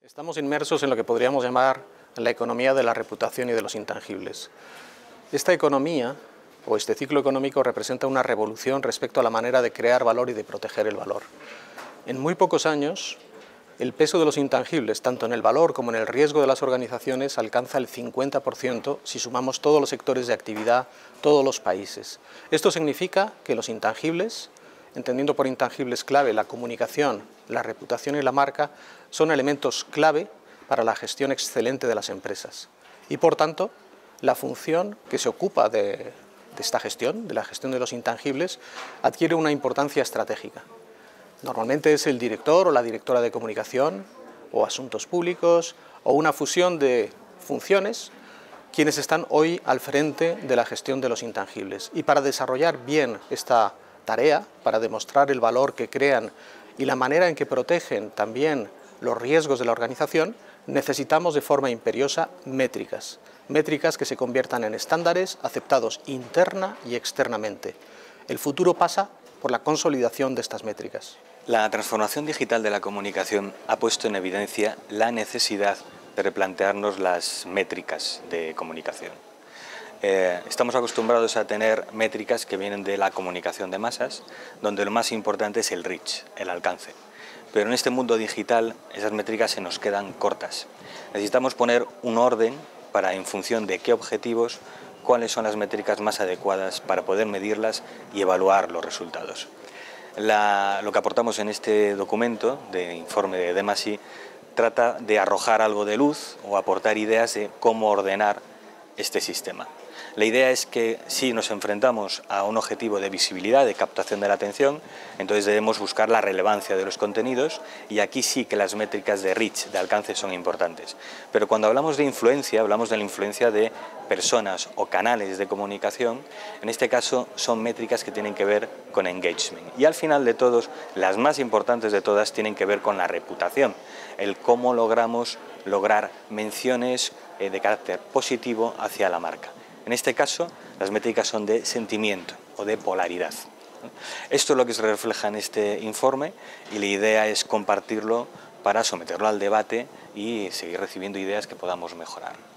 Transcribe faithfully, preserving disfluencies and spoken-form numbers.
Estamos inmersos en lo que podríamos llamar la economía de la reputación y de los intangibles. Esta economía, o este ciclo económico, representa una revolución respecto a la manera de crear valor y de proteger el valor. En muy pocos años, el peso de los intangibles, tanto en el valor como en el riesgo de las organizaciones, alcanza el cincuenta por ciento si sumamos todos los sectores de actividad, todos los países. Esto significa que los intangibles, entendiendo por intangibles clave la comunicación, la reputación y la marca, son elementos clave para la gestión excelente de las empresas. Y por tanto, la función que se ocupa de, de esta gestión, de la gestión de los intangibles, adquiere una importancia estratégica. Normalmente es el director o la directora de comunicación, o asuntos públicos, o una fusión de funciones, quienes están hoy al frente de la gestión de los intangibles. Y para desarrollar bien esta tarea, para demostrar el valor que crean y la manera en que protegen también los riesgos de la organización, necesitamos de forma imperiosa métricas, métricas que se conviertan en estándares aceptados interna y externamente. El futuro pasa por la consolidación de estas métricas. La transformación digital de la comunicación ha puesto en evidencia la necesidad de replantearnos las métricas de comunicación. Eh, estamos acostumbrados a tener métricas que vienen de la comunicación de masas, donde lo más importante es el reach, el alcance. Pero en este mundo digital esas métricas se nos quedan cortas. Necesitamos poner un orden para, en función de qué objetivos, cuáles son las métricas más adecuadas para poder medirlas y evaluar los resultados. La, lo que aportamos en este documento de informe de Demacy trata de arrojar algo de luz o aportar ideas de cómo ordenar este sistema. La idea es que si nos enfrentamos a un objetivo de visibilidad, de captación de la atención, entonces debemos buscar la relevancia de los contenidos y aquí sí que las métricas de reach, de alcance, son importantes. Pero cuando hablamos de influencia, hablamos de la influencia de personas o canales de comunicación, en este caso son métricas que tienen que ver con engagement. Y al final de todos, las más importantes de todas tienen que ver con la reputación, el cómo logramos lograr menciones eh, de carácter positivo hacia la marca. En este caso, las métricas son de sentimiento o de polaridad. Esto es lo que se refleja en este informe y la idea es compartirlo para someterlo al debate y seguir recibiendo ideas que podamos mejorar.